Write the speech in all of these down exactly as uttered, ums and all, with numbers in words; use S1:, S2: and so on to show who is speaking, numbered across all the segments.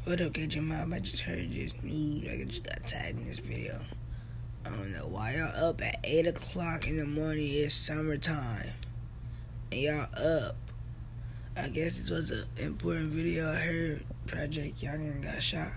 S1: What up, K J Mob? I just heard this news. I just got tagged in this video. I don't know why y'all up at eight o'clock in the morning. It's summertime. And y'all up. I guess this was an important video. I heard Project Youngin got shot.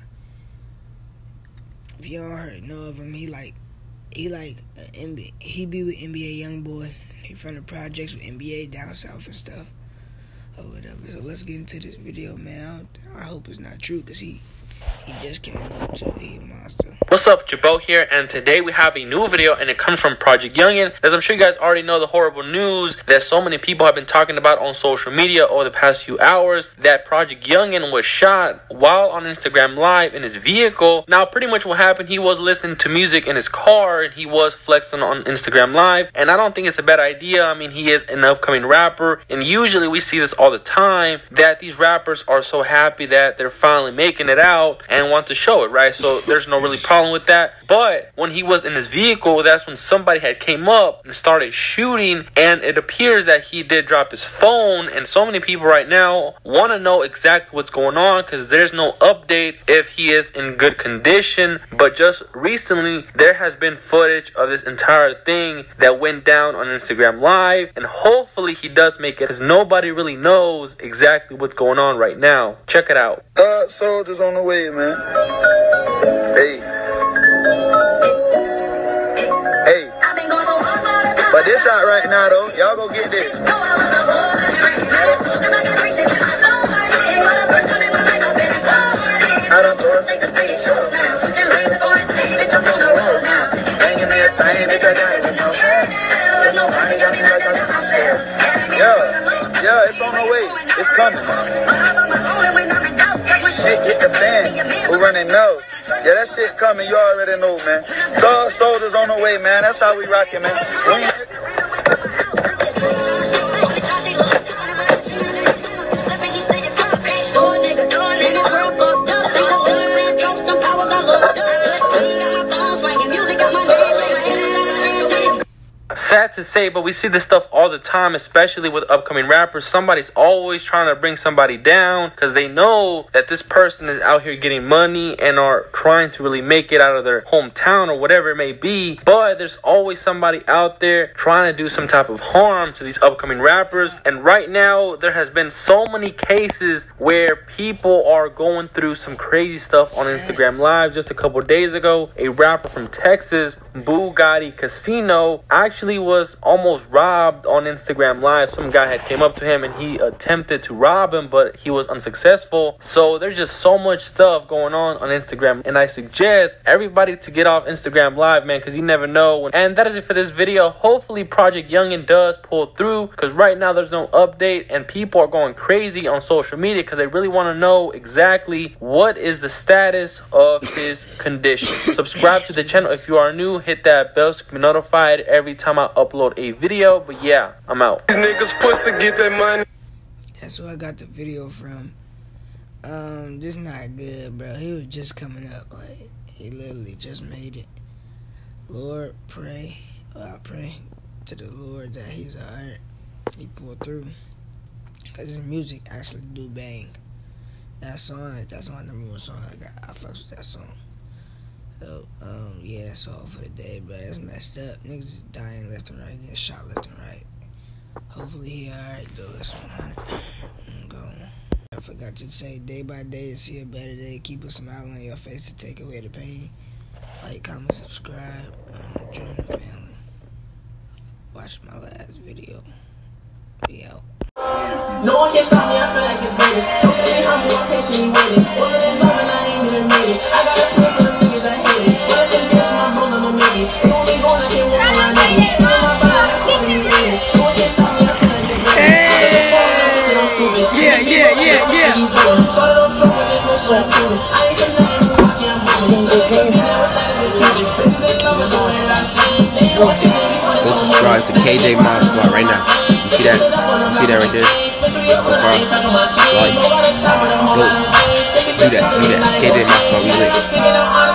S1: If y'all heard know of him, he like, he like, a N B A, he be with N B A Youngboy. He from the projects with N B A down south and stuff. Or whatever. So let's get into this video, man. I, I hope it's not true, because he, he just came up to a monster.
S2: What's up, Jabo here, and today we have a new video, and it comes from Project Youngin. As I'm sure you guys already know, the horrible news that so many people have been talking about on social media over the past few hours, that Project Youngin was shot while on Instagram Live in his vehicle. Now, pretty much what happened, he was listening to music in his car, and he was flexing on Instagram Live, and I don't think it's a bad idea. I mean, he is an upcoming rapper, and usually we see this all the time, that these rappers are so happy that they're finally making it out and want to show it, right? So there's no really problem with that. But when he was in his vehicle, that's when somebody had came up and started shooting, and it appears that he did drop his phone. And so many people right now want to know exactly what's going on, because there's no update if he is in good condition. But just recently there has been footage of this entire thing that went down on Instagram Live, and hopefully he does make it, because nobody really knows exactly what's going on right now. Check it out.
S3: Uh soldiers on the way, man. Hey. Hey, but this shot right now though, y'all go get this. I don't know if it's pretty sure now. Switch your lane before it's late, bitch, I'm on the road now. Banging me a thing, bitch, I got it with no hair. Nobody got me like I'm myself. Yeah, yeah, it's on the way. It's coming. Shit, get the fan. Who running now? Yeah, that shit coming, you already know, man. So, soldiers on the way, man. That's how we rockin', man. We
S2: Sad to say, but we see this stuff all the time, especially with upcoming rappers. Somebody's always trying to bring somebody down because they know that this person is out here getting money and are trying to really make it out of their hometown or whatever it may be. But there's always somebody out there trying to do some type of harm to these upcoming rappers. And right now, there has been so many cases where people are going through some crazy stuff on Instagram Live. Just a couple days ago, a rapper from Texas, Bugatti Casino, actually was almost robbed on Instagram Live. Some guy had came up to him and he attempted to rob him, but he was unsuccessful. So there's just so much stuff going on on Instagram, and I suggest everybody to get off Instagram Live, man, because you never know when. And that is it for this video. Hopefully Project Youngin does pull through, because right now there's no update and people are going crazy on social media because they really want to know exactly what is the status of his condition. Subscribe to the channel if you are new. Hit that bell so you can be notified every time I upload a video. But yeah, I'm out.
S4: Niggas pussy get that money.
S1: That's where I got the video from. Um, this not good, bro. He was just coming up. Like, he literally just made it. Lord, pray. Well, I pray to the Lord that he's alright. He pulled through. Because his music actually do bang. That song, that's my number one song I got. I fucks with that song. So, um, yeah, that's all for the day, bro. That's messed up. Niggas is dying left and right, getting shot left and right. Hopefully he alright, though. That's one hundred. I'm going. I forgot to say, day by day to see a better day. Keep a smile on your face to take away the pain. Like, comment, subscribe, um, join the family. Watch my last video. Be out.
S5: No one can stop me, I feel like the greatest. Don't say they humble, I'm patiently waiting. All of this love and I ain't even made it. I gotta pray for the niggas I hate it. When I say bitch, my bros, I'ma make it. They gon' be going, I can't walk around naked. Put in my body, I call me rated. No one can stop me, I feel like the greatest. I get the phone, I think that I'm stupid. Yeah, yeah, yeah, yeah. Started off strong, but there's no soul proven. I ain't for nothing, you watching, I'm moving. They ain't for me, never started with Kendrick. Bitches they love it, knowing that I see. They ain't want to take me for this.
S6: Go subscribe to K J Mob Squad right now. You see that? You see that right there? Subscribe, like, go, do that, do that. K J Mob Squad, we lit.